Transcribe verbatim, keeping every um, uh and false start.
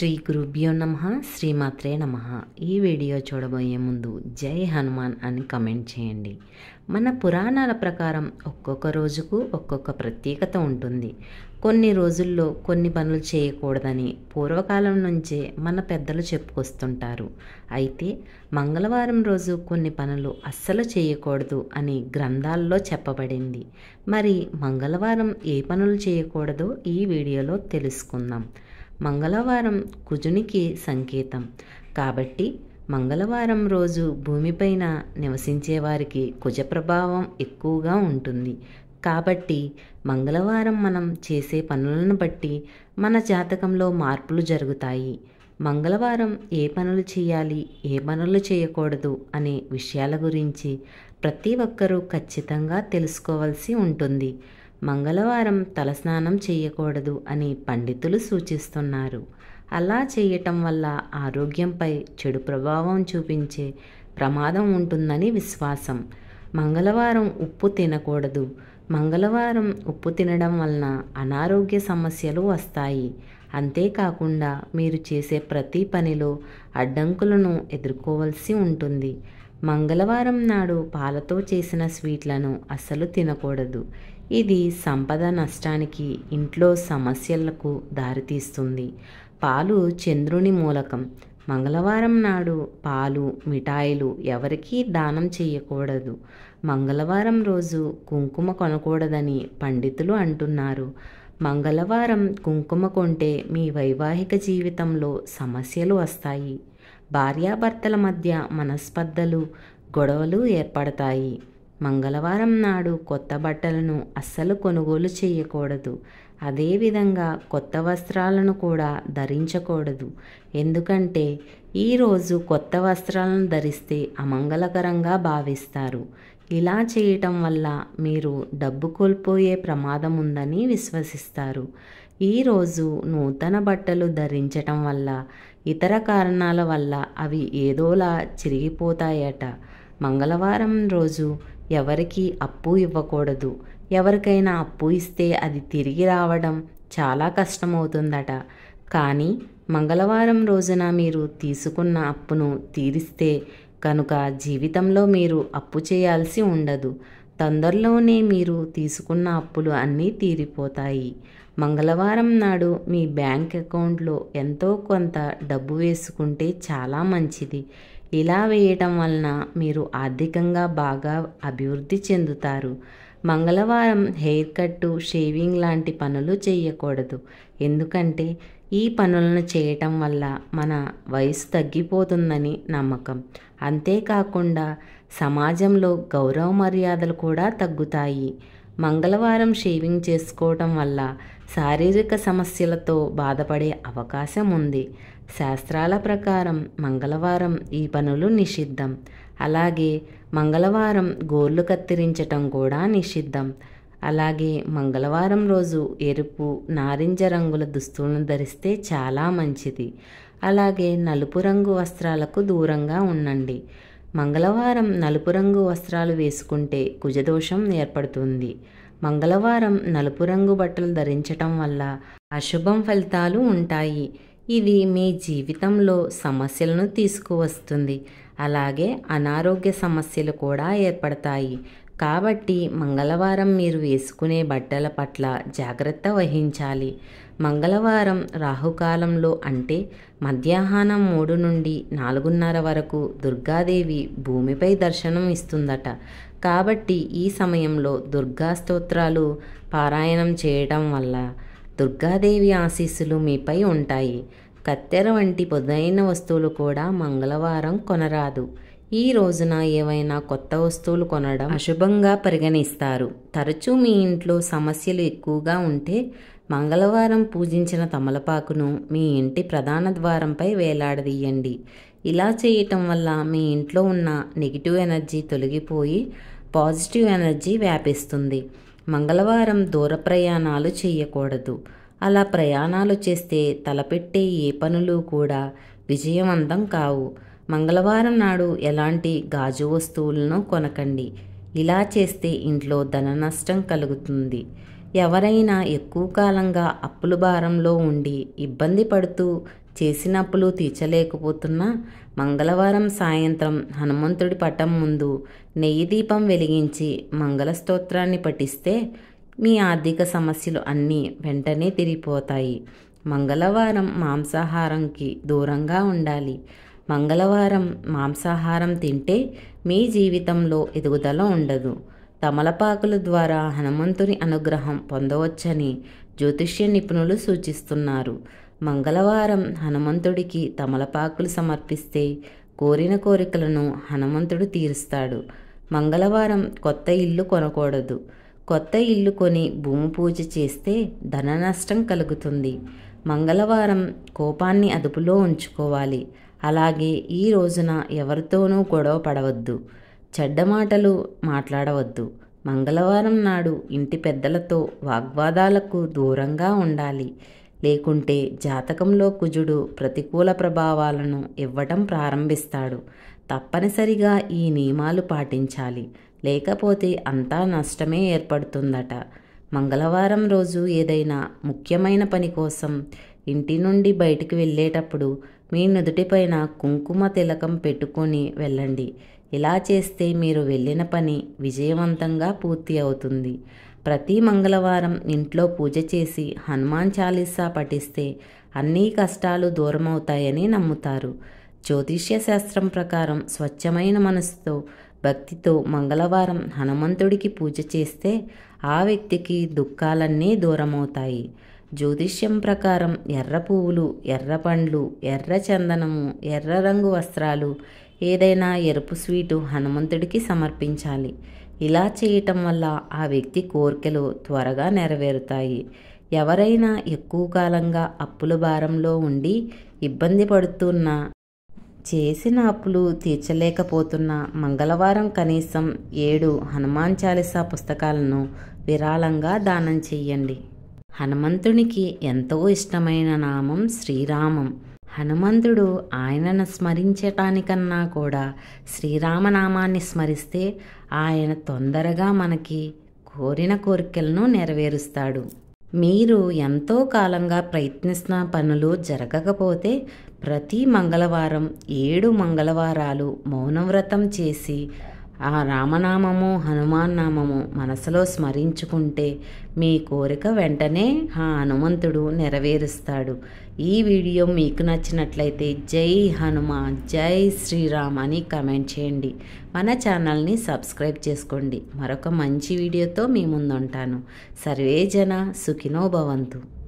శ్రీ గురుభ్యో నమః శ్రీమాత్రే నమః. ఈ వీడియో చూడబోయే ముందు జై హనుమాన్ అని కమెంట్ చేయండి. మన పురాణాల ప్రకారం ఒక్కొక్క రోజుకు ఒక్కొక్క ప్రత్యేకత ఉంటుంది. కొన్ని రోజుల్లో కొన్ని పనులు చేయకూడదని పూర్వకాలం నుంచే మన పెద్దలు చెప్పుకొస్తుంటారు. అయితే మంగళవారం రోజు కొన్ని పనులు అస్సలు చేయకూడదు అని గ్రంథాల్లో చెప్పబడింది. మరి మంగళవారం ఏ పనులు చేయకూడదో ఈ వీడియోలో తెలుసుకుందాం. మంగళవారం కుజునికి సంకేతం కాబట్టి మంగళవారం రోజు భూమిపైన నివసించే వారికి కుజ ప్రభావం ఎక్కువగా ఉంటుంది. కాబట్టి మంగళవారం మనం చేసే పనులను బట్టి మన జాతకంలో మార్పులు జరుగుతాయి. మంగళవారం ఏ పనులు చేయాలి, ఏ పనులు చేయకూడదు అనే విషయాల గురించి ప్రతి ఒక్కరూ ఖచ్చితంగా తెలుసుకోవాల్సి ఉంటుంది. మంగళవారం తలస్నానం చేయకూడదు అని పండితులు సూచిస్తున్నారు. అలా చేయటం వల్ల ఆరోగ్యంపై చెడు ప్రభావం చూపించే ప్రమాదం ఉంటుందని విశ్వాసం. మంగళవారం ఉప్పు తినకూడదు. మంగళవారం ఉప్పు తినడం వలన అనారోగ్య సమస్యలు వస్తాయి. అంతేకాకుండా మీరు చేసే ప్రతి పనిలో అడ్డంకులను ఎదుర్కోవాల్సి ఉంటుంది. మంగళవారం నాడు పాలతో చేసిన స్వీట్లను అస్సలు తినకూడదు. ఇది సంపద నష్టానికి, ఇంట్లో సమస్యలకు దారితీస్తుంది. పాలు చంద్రుని మూలకం. మంగళవారం నాడు పాలు, మిఠాయిలు ఎవరికీ దానం చేయకూడదు. మంగళవారం రోజు కుంకుమ కొనకూడదని పండితులు అంటున్నారు. మంగళవారం కుంకుమ కొంటే మీ వైవాహిక జీవితంలో సమస్యలు వస్తాయి. భార్యాభర్తల మధ్య మనస్పర్ధలు, గొడవలు ఏర్పడతాయి. మంగళవారం నాడు కొత్త బట్టలను అస్సలు కొనుగోలు చేయకూడదు. అదేవిధంగా కొత్త వస్త్రాలను కూడా ధరించకూడదు. ఎందుకంటే ఈరోజు కొత్త వస్త్రాలను ధరిస్తే అమంగళకరంగా భావిస్తారు. ఇలా చేయటం వల్ల మీరు డబ్బు కోల్పోయే ప్రమాదం ఉందని విశ్వసిస్తారు. ఈరోజు నూతన బట్టలు ధరించటం వల్ల ఇతర కారణాల వల్ల అవి ఏదోలా చిరిగిపోతాయట. మంగళవారం రోజు ఎవరికి అప్పు ఇవ్వకూడదు. ఎవరికైనా అప్పు ఇస్తే అది తిరిగి రావడం చాలా కష్టమవుతుందట. కానీ మంగళవారం రోజున మీరు తీసుకున్న అప్పును తీరిస్తే కనుక జీవితంలో మీరు అప్పు చేయాల్సి ఉండదు. తొందరలోనే మీరు తీసుకున్న అప్పులు అన్నీ తీరిపోతాయి. మంగళవారం నాడు మీ బ్యాంక్ అకౌంట్లో ఎంతో కొంత డబ్బు వేసుకుంటే చాలా మంచిది. ఇలా వేయటం వలన మీరు ఆర్థికంగా బాగా అభివృద్ధి చెందుతారు. మంగళవారం హెయిర్ కట్టు, షేవింగ్ లాంటి పనులు చేయకూడదు. ఎందుకంటే ఈ పనులను చేయటం వల్ల మన వయసు తగ్గిపోతుందని నమ్మకం. అంతేకాకుండా సమాజంలో గౌరవ మర్యాదలు కూడా తగ్గుతాయి. మంగళవారం షేవింగ్ చేసుకోవటం వల్ల శారీరక సమస్యలతో బాధపడే అవకాశం ఉంది. శాస్త్రాల ప్రకారం మంగళవారం ఈ పనులు నిషిద్ధం. అలాగే మంగళవారం గోర్లు కత్తిరించటం కూడా నిషిద్ధం. అలాగే మంగళవారం రోజు ఎరుపు, నారింజ రంగుల దుస్తులను ధరిస్తే చాలా మంచిది. అలాగే నలుపు రంగు వస్త్రాలకు దూరంగా ఉండండి. మంగళవారం నలుపు రంగు వస్త్రాలు వేసుకుంటే కుజదోషం ఏర్పడుతుంది. మంగళవారం నలుపు రంగు బట్టలు ధరించటం వల్ల అశుభం ఫలితాలు ఉంటాయి. ఇది మీ జీవితంలో సమస్యలను తీసుకువస్తుంది. అలాగే అనారోగ్య సమస్యలు కూడా ఏర్పడతాయి. కాబట్టి మంగళవారం మీరు వేసుకునే బట్టల పట్ల జాగ్రత్త వహించాలి. మంగళవారం రాహుకాలంలో అంటే మధ్యాహ్నం మూడు నుండి నాలుగున్నర వరకు దుర్గాదేవి భూమిపై దర్శనం ఇస్తుందట. కాబట్టి ఈ సమయంలో దుర్గా స్తోత్రాలు పారాయణం చేయడం వల్ల దుర్గాదేవి ఆశీస్సులు మీపై ఉంటాయి. కత్తెర వంటి పొదైన వస్తువులు కూడా మంగళవారం కొనరాదు. ఈ రోజున ఏవైనా కొత్త వస్తువులు కొనడం అశుభంగా పరిగణిస్తారు. తరచూ మీ ఇంట్లో సమస్యలు ఎక్కువగా ఉంటే మంగళవారం పూజించిన తమలపాకును మీ ఇంటి ప్రధాన ద్వారంపై వేలాడదీయండి. ఇలా చేయటం వల్ల మీ ఇంట్లో ఉన్న నెగిటివ్ ఎనర్జీ తొలగిపోయి పాజిటివ్ ఎనర్జీ వ్యాపిస్తుంది. మంగళవారం దూర ప్రయాణాలు చేయకూడదు. అలా ప్రయాణాలు చేస్తే తలపెట్టే ఏ పనులు కూడా విజయవంతం కావు. మంగళవారం నాడు ఎలాంటి గాజు వస్తువులను కొనకండి. ఇలా చేస్తే ఇంట్లో ధన నష్టం కలుగుతుంది. ఎవరైనా ఎక్కువ కాలంగా అప్పుల భారంలో ఉండి ఇబ్బంది పడుతూ చేసిన అప్పులు తీర్చలేకపోతున్నా మంగళవారం సాయంత్రం హనుమంతుడి పటం ముందు నెయ్యి దీపం వెలిగించి మంగళ స్తోత్రాన్ని పఠిస్తే మీ ఆర్థిక సమస్యలు అన్నీ వెంటనే తిరిగిపోతాయి. మంగళవారం మాంసాహారంకి దూరంగా ఉండాలి. మంగళవారం మాంసాహారం తింటే మీ జీవితంలో ఎదుగుదల ఉండదు. తమలపాకుల ద్వారా హనుమంతుని అనుగ్రహం పొందవచ్చని జ్యోతిష్య నిపుణులు సూచిస్తున్నారు. మంగళవారం హనుమంతుడికి తమలపాకులు సమర్పిస్తే కోరిన కోరికలను హనుమంతుడు తీరుస్తాడు. మంగళవారం కొత్త ఇల్లు కొనకూడదు. కొత్త ఇల్లు కొని భూమి పూజ చేస్తే ధన నష్టం కలుగుతుంది. మంగళవారం కోపాన్ని అదుపులో ఉంచుకోవాలి. అలాగే ఈ రోజున ఎవరితోనూ గొడవ పడవద్దు. చెడ్డ మాటలు మాట్లాడవద్దు. మంగళవారం నాడు ఇంటి పెద్దలతో వాగ్వాదాలకు దూరంగా ఉండాలి. లేకుంటే జాతకంలో కుజుడు ప్రతికూల ప్రభావాలను ఇవ్వటం ప్రారంభిస్తాడు. తప్పనిసరిగా ఈ నియమాలు పాటించాలి. లేకపోతే అంతా నష్టమే ఏర్పడుతుందట. మంగళవారం రోజు ఏదైనా ముఖ్యమైన పని కోసం ఇంటి నుండి బయటికి వెళ్ళేటప్పుడు మీ నుదుటిపైన కుంకుమ తిలకం పెట్టుకొని వెళ్ళండి. ఇలా చేస్తే మీరు వెళ్ళిన పని విజయవంతంగా పూర్తి అవుతుంది. ప్రతి మంగళవారం ఇంట్లో పూజ చేసి హనుమాన్ చాలీసా పఠిస్తే అన్ని కష్టాలు దూరమవుతాయని నమ్ముతారు. జ్యోతిష్య శాస్త్రం ప్రకారం స్వచ్ఛమైన మనసుతో భక్తితో మంగళవారం హనుమంతుడికి పూజ చేస్తే ఆ వ్యక్తికి దుఃఖాలన్నీ దూరమవుతాయి. జ్యోతిష్యం ప్రకారం ఎర్ర పువ్వులు, ఎర్ర పండ్లు, ఎర్ర చందనము, ఎర్ర రంగు వస్త్రాలు, ఏదైనా ఎరుపు స్వీటు హనుమంతుడికి సమర్పించాలి. ఇలా చేయటం వల్ల ఆ వ్యక్తి కోరికలు త్వరగా నెరవేరుతాయి. ఎవరైనా ఎక్కువ కాలంగా అప్పుల భారంలో ఉండి ఇబ్బంది పడుతున్నా, చేసిన అప్పులు తీర్చలేకపోతున్న మంగళవారం కనీసం ఏడు హనుమాన్ చాలీసా పుస్తకాలను విరాళంగా దానం చెయ్యండి. హనుమంతునికి ఎంతో ఇష్టమైన నామం శ్రీరామం. హనుమంతుడు ఆయనను స్మరించటానికన్నా కూడా శ్రీరామనామాన్ని స్మరిస్తే ఆయన తొందరగా మనకి కోరిన కోరికలను నెరవేరుస్తాడు. మీరు ఎంతో కాలంగా ప్రయత్నిస్తున్న పనులు జరగకపోతే ప్రతి మంగళవారం ఏడు మంగళవారాలు మౌనవ్రతం చేసి ఆ రామనామము, హనుమాన్ నామము మనసులో స్మరించుకుంటే మీ కోరిక వెంటనే ఆ హనుమంతుడు నెరవేరుస్తాడు. ఈ వీడియో మీకు నచ్చినట్లయితే జై హనుమాన్, జై శ్రీరామ్ అని కామెంట్ చేయండి. మన ఛానల్ని సబ్స్క్రైబ్ చేసుకోండి. మరొక మంచి వీడియోతో మీ ముందుంటాను. సర్వే జన సుఖినో భవంతు.